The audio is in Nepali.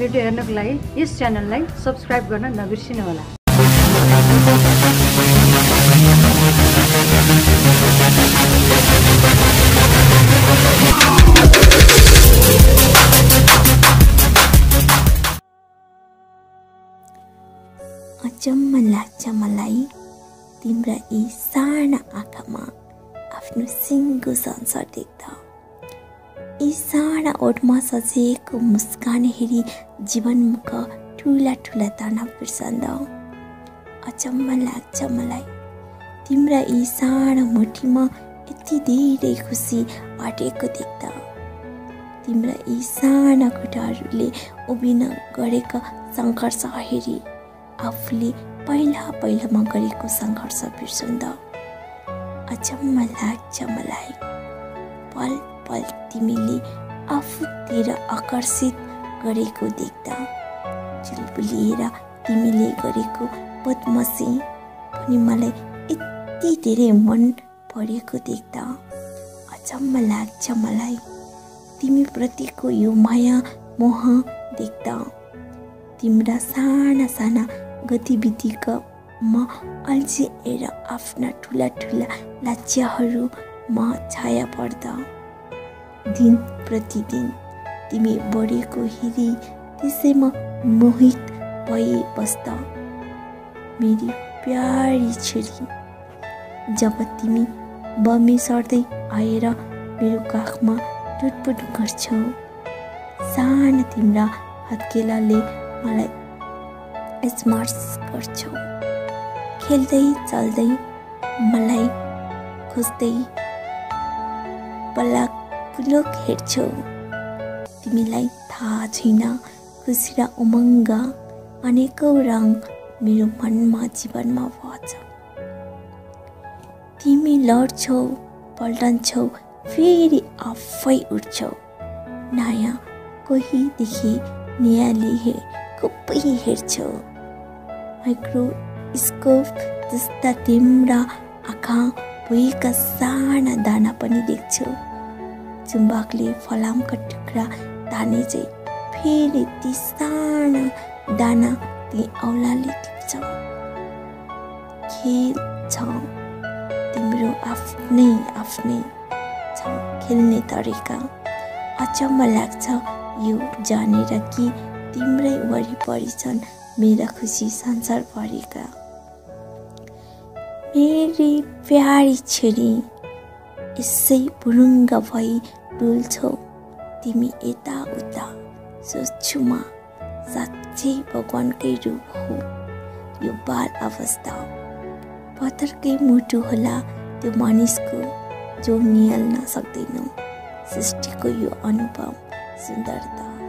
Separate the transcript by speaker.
Speaker 1: भिडियो हेर्नको लागि यस च्यानललाई सब्स्क्राइब गर्न नबिर्सिनुहोला।
Speaker 2: अचम्म लाग्छ मलाई तिम्रा यी साना आँखामा आफ्नो सिङ्गो संसार देख्दा। यी साना ओठमा सजिएको मुस्कान हेरी जीवनका ठुला ठुला तनाव बिर्सन्दा। अचम्म लाग्छ मलाई तिम्रा यी साना मुठीमा यति धेरै खुसी अटेको देख्दा। तिम्रा यी साना खुट्टाहरूले उभिन गरेका सङ्घर्ष हेरी आफूले पहिलामा गरेको सङ्घर्ष बिर्सन्दा। अचम्म लाग्छ मलाई पल पल तिमीले आफूतिर आकर्षित गरेको देख्दा। चुलबुलिएर तिमीले गरेको बदमासी पनि मलाई यति धेरै मन परेको देख्दा। अचम्म लाग्छ मलाई तिमी प्रतिको यो माया मोह देख्दा। तिम्रा साना साना गतिविधिका म अल्झिएर आफ्ना ठुला ठुला लक्ष्यहरूमा छाया पर्दा। दिन प्रतिदिन तिमी बढेको हेरी त्यसैमा मोहित भई बस्दा। मेरी प्यारी छोरी, जब तिमी बमी सर्दै आएर मेरो काखमा टुटपुट गर्छौ, साना तिम्रा हत्केलाले मलाई स्मर्श गर्छौ। खेल्दै चल्दै मलाई खोज्दै पलक पुलक हेर्छौ। तिमीलाई थाहा छैन खुसी र उमङ्ग अनेकौं रङ मेरो मनमा जीवनमा बग्छ। तिमी लड्छौ पल्टन्छौ फेरि आफै उठ्छौ। नयाँ कोहीदेखि नियाली खुबै हेर्छौ। माइक्रोस्कोप जस्ता तिम्रा आँखा भएका साना दाना पनि देख्छौ। चुम्बकले फलामका टुक्रा ताने चाहिँ फेरि ती साना दाना ती औलाले टिप्छौ। खेल छ तिम्रो आफ्नै छ खेल्ने तरिका। अचम्म लाग्छ यो जानेर कि तिम्रै वरिपरि छन् मेरा खुसी संसार भरेका। मेरी प्यारी छोरी, यसै बुरुङ्ग भई डुल्छौ तिमी यता उता। सोच्छु म साँच्चै भगवानकै रूप हो यो बाल अवस्था। पत्थरकै मुटु होला त्यो मानिसको जो निहाल्न सक्दैन सृष्टिको यो अनुपम सुन्दरता।